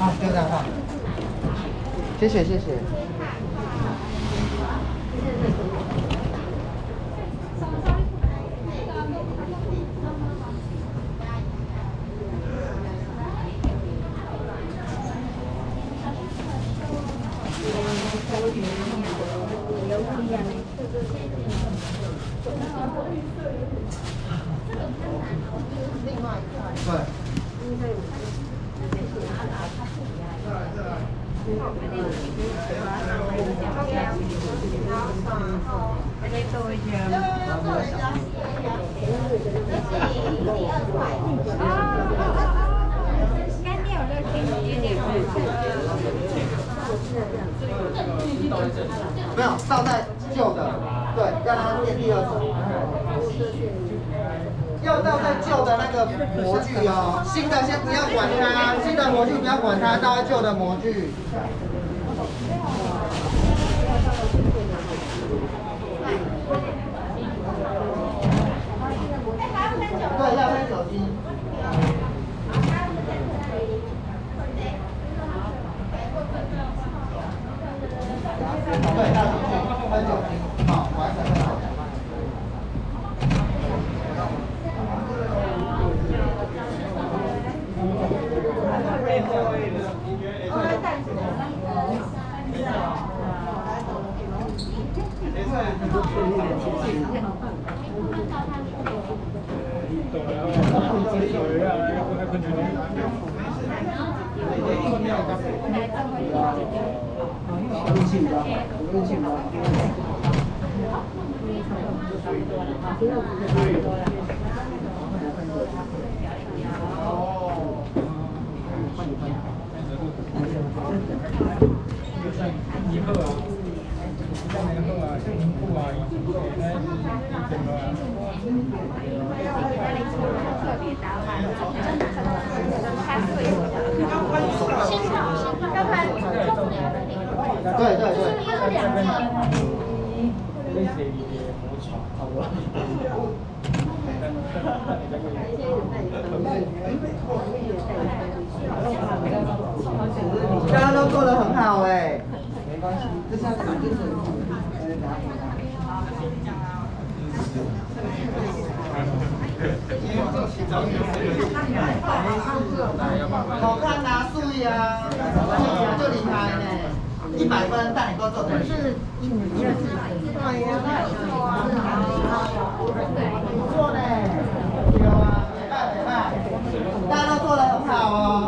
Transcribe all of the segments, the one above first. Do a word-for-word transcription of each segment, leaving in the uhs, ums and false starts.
啊，就这样放。谢谢谢谢。没有倒在旧的，对，让它变第二层。要倒在旧的那个模具哦，新的先不要管它，新的模具不要管它，倒在旧的模具。对，要喷酒精。对，倒进去喷酒精，好，完成了。对对对。刚刚都做得很好哎，没关系，这下子就是。好看呐，素呀，就厉害呢，一百分，但你都做成。是，对呀，不错呢，有啊，没办没办，大家都做得很好哦，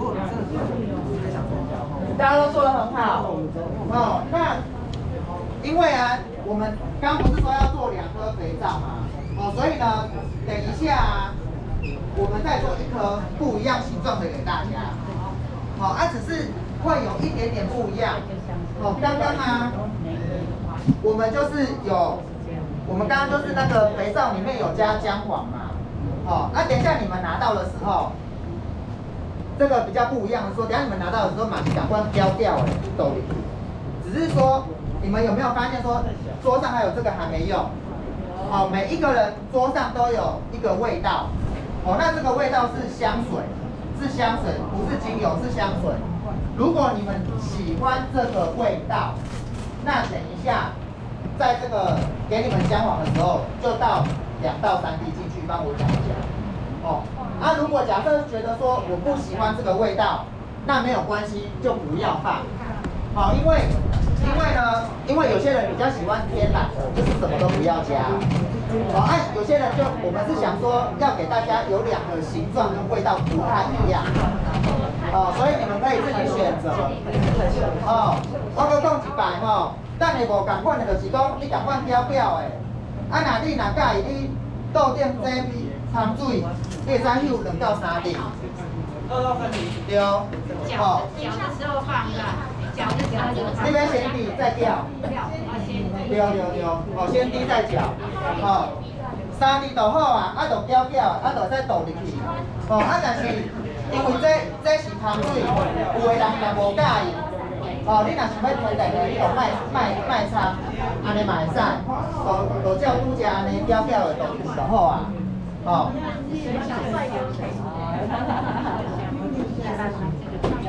大家都做得很好，哦，那因为啊，我们刚不是说要做两颗肥皂嘛，哦，所以呢，等一下啊。我们再做一颗不一样形状的给大家，好、哦，啊，只是会有一点点不一样。哦，刚刚啊，我们就是有，我们刚刚就是那个肥皂里面有加姜黄嘛，哦，那、啊、等一下你们拿到的时候，这个比较不一样的说，等一下你们拿到的时候马上赶快标掉哎，都里，只是说你们有没有发现说桌上还有这个还没用？哦，每一个人桌上都有一个味道。哦，那这个味道是香水，是香水，不是精油，是香水。如果你们喜欢这个味道，那等一下，在这个给你们姜黄的时候，就倒两到三滴进去，帮我讲一下。哦，啊，如果假设觉得说我不喜欢这个味道，那没有关系，就不要放。好、哦，因为因为呢，因为有些人比较喜欢天然的，就是什么都不要加。哦，啊，有些人就我们是想说要给大家有两个形状跟味道不太一样，哦，所以你们可以自己选择。哦，我搁讲一摆吼，等下无共款的，就是讲你共款标表的，啊，若你若介意你桌顶这边掺水，你会使翕两到三滴。二到三滴。对。哦。搅的时候放的，搅着搅着。那边先滴再掉。对对对，哦，先滴再搅，哦，三滴就好啊，啊，就搅搅，啊，就再倒入去，哦，啊，但是因为这这是汤水，有的人若无介意，哦，你若想要推大家，你就卖卖卖差，安尼嘛会使，哦，就照拄只安尼搅搅的倒入去就好啊，哦。对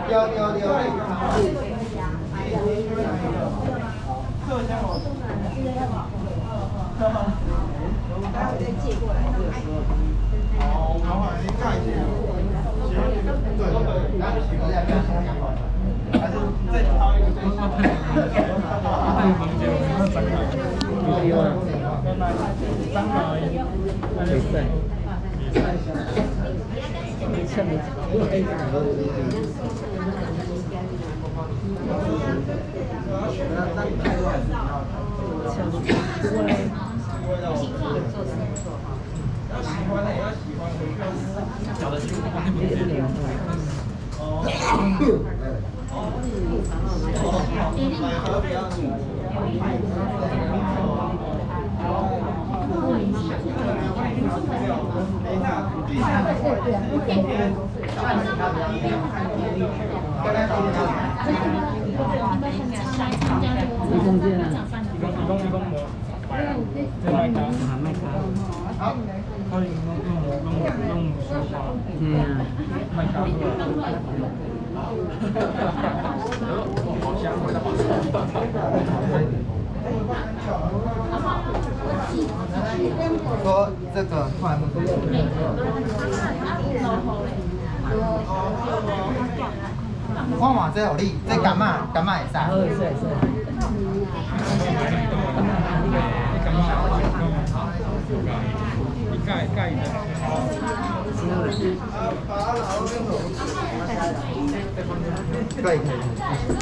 有有有。 然后我再借过来。 哦，麻烦您看一下。对对对，然后就洗过来，不要先讲好。还是再掏一个最小的。那个房间我们要展览。有啊。展览。没事。没事没事。喜欢的也要喜欢，找的去放那边的。哦。买盒比较多。 一公斤啊？ 一公一公一公膜。这麦卡， 麦卡。 好。 可以用用用用说话。 嗯。 麦卡。好香，味道好说这个快吗？我嘛这有你，这感冒感冒会使。 好，会使会使。 你盖盖的。 可以可以。